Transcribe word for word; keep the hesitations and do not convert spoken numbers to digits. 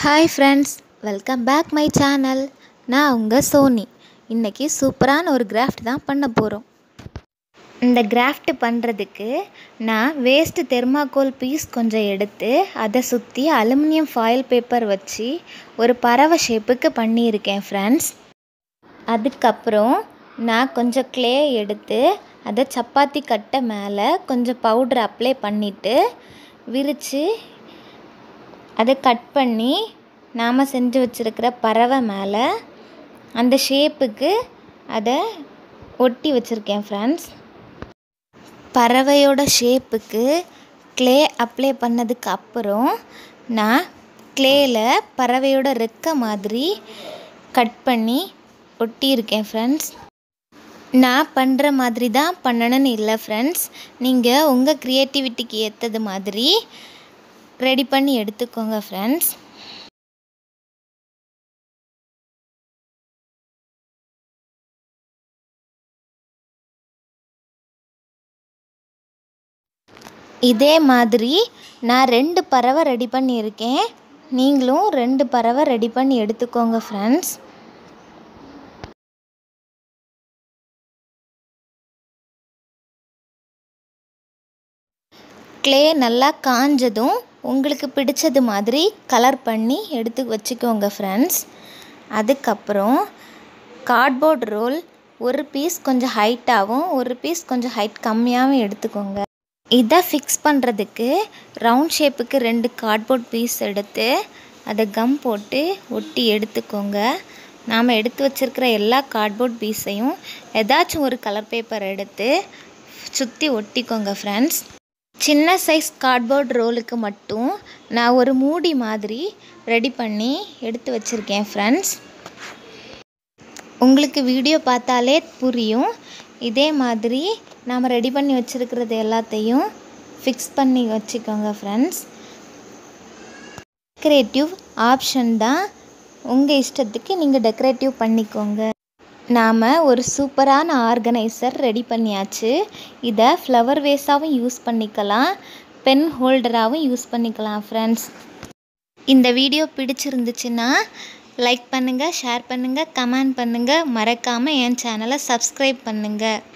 Hi friends, welcome back my channel. நான் உங்கள் Sony. இன்றைக்கி சூப்பரான ஒரு கிராஃப்ட் தான் பண்ண போகிறோம். இந்த கிராஃப்ட் பண்ணுறதுக்கு நான் வேஸ்ட்டு தெர்மாக்கோல் பீஸ் கொஞ்சம் எடுத்து அதை சுற்றி அலுமினியம் ஃபாயில் பேப்பர் வச்சு ஒரு பறவை ஷேப்புக்கு பண்ணியிருக்கேன் ஃப்ரெண்ட்ஸ். அதுக்கப்புறம் நான் கொஞ்சம் க்ளே எடுத்து அதை சப்பாத்தி கட்டை மேலே கொஞ்சம் பவுடர் அப்ளை பண்ணிவிட்டு விரித்து அதை கட் பண்ணி நாம் செஞ்சு வச்சுருக்கிற பறவை மேலே அந்த ஷேப்புக்கு அதை ஒட்டி வச்சுருக்கேன் ஃப்ரெண்ட்ஸ். பறவையோட ஷேப்புக்கு க்ளே அப்ளை பண்ணதுக்கு அப்புறம் நான் க்ளேயில் பறவையோட ரெக்கை மாதிரி கட் பண்ணி ஒட்டியிருக்கேன் ஃப்ரெண்ட்ஸ். நான் பண்ணுற மாதிரி தான் பண்ணணும்னு இல்லை ஃப்ரெண்ட்ஸ், நீங்கள் உங்கள் க்ரியேட்டிவிட்டிக்கு ஏற்றது மாதிரி ரெடி பண்ணி எடுத்துக்கோங்க ஃப்ரெண்ட்ஸ். இதே மாதிரி நான் ரெண்டு பறவை ரெடி பண்ணியிருக்கேன். நீங்களும் ரெண்டு பறவை ரெடி பண்ணி எடுத்துக்கோங்க ஃப்ரெண்ட்ஸ். க்ளே நல்லா காஞ்சதும் உங்களுக்கு பிடிச்சது மாதிரி கலர் பண்ணி எடுத்து வச்சுக்கோங்க ஃப்ரெண்ட்ஸ். அதுக்கப்புறம் கார்ட்போர்ட் ரோல் ஒரு பீஸ் கொஞ்சம் ஹைட்டாகவும் ஒரு பீஸ் கொஞ்சம் ஹைட் கம்மியாகவும் எடுத்துக்கோங்க. இதை ஃபிக்ஸ் பண்ணுறதுக்கு ரவுண்ட் ஷேப்புக்கு ரெண்டு கார்ட்போர்ட் பீஸ் எடுத்து அதை கம் போட்டு ஒட்டி எடுத்துக்கோங்க. நாம் எடுத்து வச்சுருக்கிற எல்லா கார்ட்போர்ட் பீஸையும் ஏதாச்சும் ஒரு கலர் பேப்பர் எடுத்து சுற்றி ஒட்டிக்கோங்க ஃப்ரெண்ட்ஸ். சின்ன சைஸ் கார்ட்போர்ட் ரோலுக்கு மட்டும் நான் ஒரு மூடி மாதிரி ரெடி பண்ணி எடுத்து வச்சுருக்கேன் ஃப்ரெண்ட்ஸ். உங்களுக்கு வீடியோ பார்த்தாலே புரியும். இதே மாதிரி நாம் ரெடி பண்ணி வச்சுருக்கிறது எல்லாத்தையும் ஃபிக்ஸ் பண்ணி வச்சுக்கோங்க ஃப்ரெண்ட்ஸ். டெக்கரேட்டிவ் ஆப்ஷன் தான், உங்கள் இஷ்டத்துக்கு நீங்கள் டெக்கரேட்டிவ் பண்ணிக்கோங்க. நாம் ஒரு சூப்பரான ஆர்கனைசர் ரெடி பண்ணியாச்சு. இதை ஃப்ளவர் வேஸாகவும் யூஸ் பண்ணிக்கலாம், பென் ஹோல்டராகவும் யூஸ் பண்ணிக்கலாம் ஃப்ரெண்ட்ஸ். இந்த வீடியோ பிடிச்சிருந்துச்சுன்னா லைக் பண்ணுங்கள், ஷேர் பண்ணுங்கள், கமெண்ட் பண்ணுங்கள். மறக்காமல் என் சேனலை சப்ஸ்கிரைப் பண்ணுங்கள்.